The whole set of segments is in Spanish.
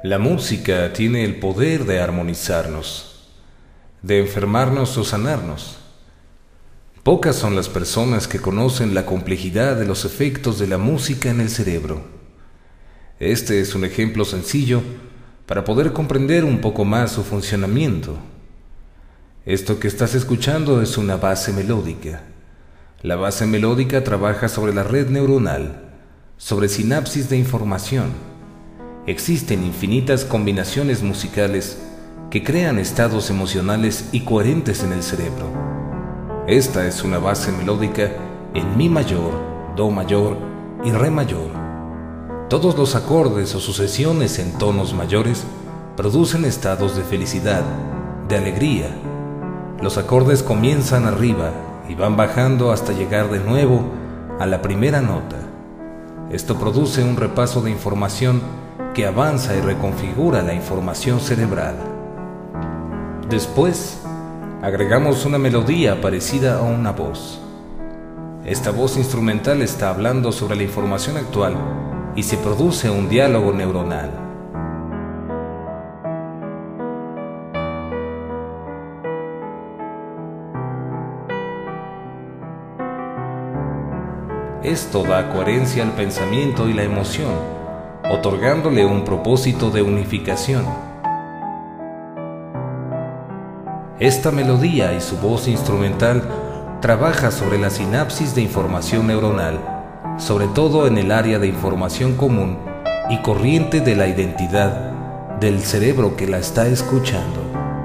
La música tiene el poder de armonizarnos, de enfermarnos o sanarnos. Pocas son las personas que conocen la complejidad de los efectos de la música en el cerebro. Este es un ejemplo sencillo para poder comprender un poco más su funcionamiento. Esto que estás escuchando es una base melódica. La base melódica trabaja sobre la red neuronal, sobre sinapsis de información. Existen infinitas combinaciones musicales que crean estados emocionales y coherentes en el cerebro. Esta es una base melódica en Mi mayor, Do mayor y Re mayor. Todos los acordes o sucesiones en tonos mayores producen estados de felicidad, de alegría. Los acordes comienzan arriba y van bajando hasta llegar de nuevo a la primera nota. Esto produce un repaso de información que avanza y reconfigura la información cerebral. Después, agregamos una melodía parecida a una voz. Esta voz instrumental está hablando sobre la información actual y se produce un diálogo neuronal. Esto da coherencia al pensamiento y la emoción, otorgándole un propósito de unificación. Esta melodía y su voz instrumental trabaja sobre la sinapsis de información neuronal, sobre todo en el área de información común y corriente de la identidad del cerebro que la está escuchando.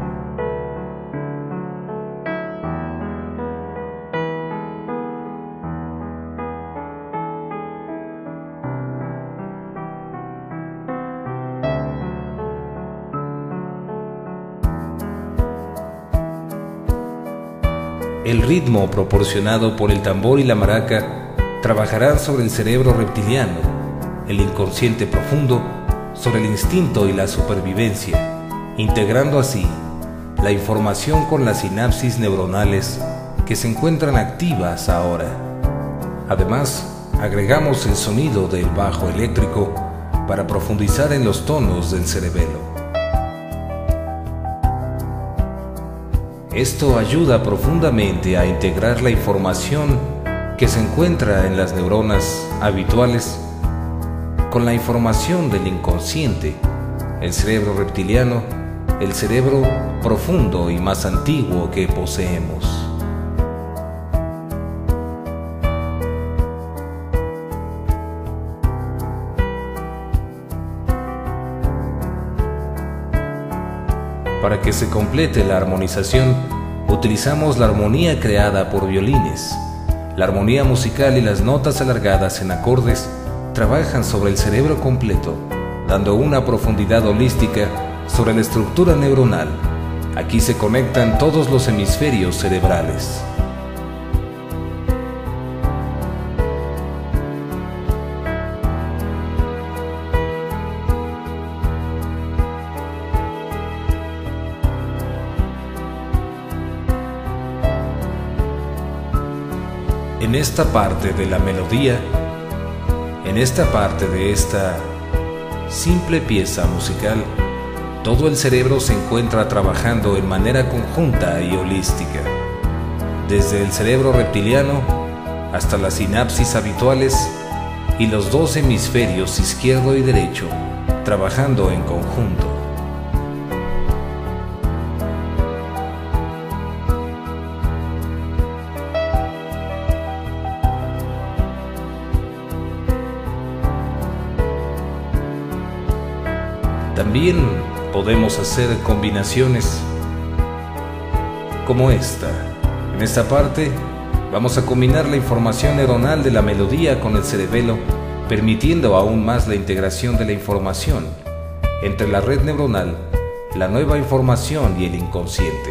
El ritmo proporcionado por el tambor y la maraca trabajarán sobre el cerebro reptiliano, el inconsciente profundo, sobre el instinto y la supervivencia, integrando así la información con las sinapsis neuronales que se encuentran activas ahora. Además, agregamos el sonido del bajo eléctrico para profundizar en los tonos del cerebelo. Esto ayuda profundamente a integrar la información que se encuentra en las neuronas habituales con la información del inconsciente, el cerebro reptiliano, el cerebro profundo y más antiguo que poseemos. Para que se complete la armonización, utilizamos la armonía creada por violines. La armonía musical y las notas alargadas en acordes trabajan sobre el cerebro completo, dando una profundidad holística sobre la estructura neuronal. Aquí se conectan todos los hemisferios cerebrales. En esta parte de la melodía, en esta parte de esta simple pieza musical, todo el cerebro se encuentra trabajando en manera conjunta y holística, desde el cerebro reptiliano hasta las sinapsis habituales y los dos hemisferios izquierdo y derecho trabajando en conjunto. También podemos hacer combinaciones como esta. En esta parte vamos a combinar la información neuronal de la melodía con el cerebelo, permitiendo aún más la integración de la información entre la red neuronal, la nueva información y el inconsciente.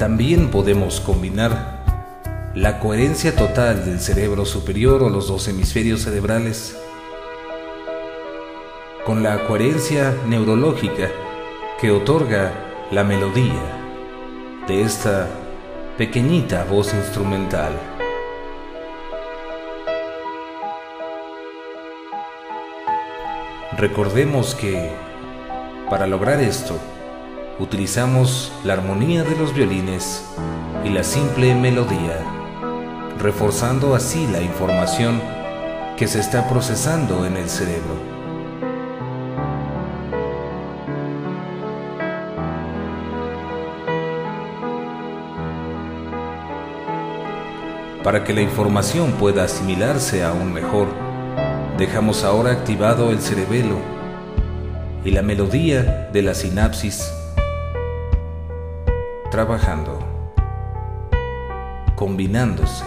también podemos combinar la coherencia total del cerebro superior o los dos hemisferios cerebrales con la coherencia neurológica que otorga la melodía de esta pequeñita voz instrumental. Recordemos que para lograr esto utilizamos la armonía de los violines y la simple melodía, reforzando así la información que se está procesando en el cerebro. Para que la información pueda asimilarse aún mejor, dejamos ahora activado el cerebelo y la melodía de la sinapsis trabajando, combinándose.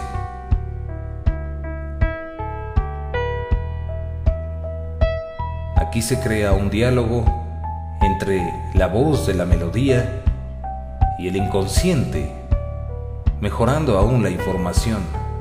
Aquí se crea un diálogo entre la voz de la melodía y el inconsciente, mejorando aún la información.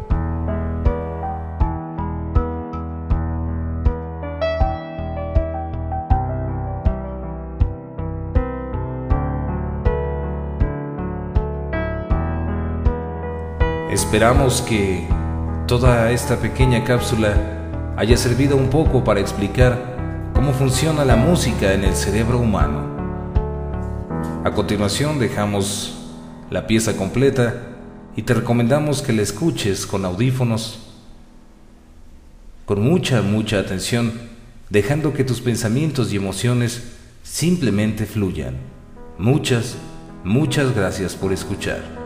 Esperamos que toda esta pequeña cápsula haya servido un poco para explicar cómo funciona la música en el cerebro humano. A continuación dejamos la pieza completa y te recomendamos que la escuches con audífonos, con mucha atención, dejando que tus pensamientos y emociones simplemente fluyan. Muchas gracias por escuchar.